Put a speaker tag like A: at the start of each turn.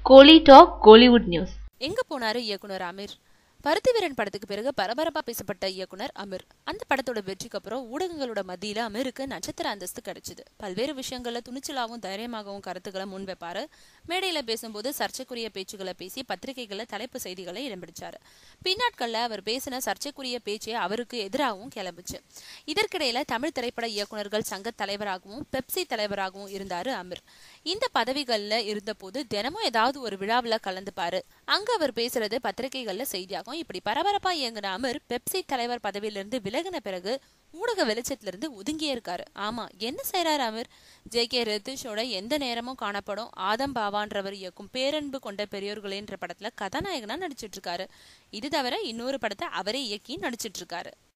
A: கோலி talk Kollywood news.
B: எங்க போனாரு இயக்குனர் அமீர்? பருத்திவீரன் படத்துக்கு பிறகு பரபரப்பா பேசப்பட்ட இயக்குனர் அமீர். அந்த படத்தோட வெற்றிக்கு அப்புறம் ஊடகங்களோட மத்தியில அமீருக்கு நட்சத்திர அந்தஸ்து கிடைச்சது. பல்வேறு விஷயங்கள்ல துணிச்சலாகவும் தைரியமாகவும் கருத்துக்களை முன்வைப்பாரு. மேடையில பேசும்போது சர்ச்சைக்குரிய பேச்சுகளை பேசி பத்திரிகைகள்ல தலைப்பு செய்திகளை இடம்பிடிச்சாரு. பின்னாட்கள்ல அவர் பேசின சர்ச்சைக்குரிய பேச்சே அவருக்கு எதிராகவும் கிளம்புச்சு. இதற்கிடையில தமிழ் திரைப்பட இயக்குநர்கள் சங்க தலைவராகவும் பெப்சி தலைவராகவும் இருந்தாரு அமீர். இந்த பதவிகள்ல இருந்த போது தினமும் ஏதாவது ஒரு விழாவில கலந்துப்பாரு. அங்க அவர் பேசுறது பத்திரிகைகள்ல செய்தியாகும். இப்படி பரபரப்பா இயங்குன அமீர் பெப்சி தலைவர் பதவியிலிருந்து விலகின பிறகு ஊடக வெளிச்சத்திலிருந்து ஒதுங்கியே இருக்காரு. ஆமா, என்ன செய்யறாரு அமீர்? ஜே.கே. ரித்திஷோட எந்த நேரமும் காணப்படும் ஆதம் பாவான்றவர் இயக்கும் பேரன்பு கொண்ட பெரியோர்களேன்ற படத்துல கதாநாயகனா நடிச்சிட்டு இருக்காரு. இது தவிர இன்னொரு படத்தை அவரே இயக்கி நடிச்சிட்டு இருக்காரு.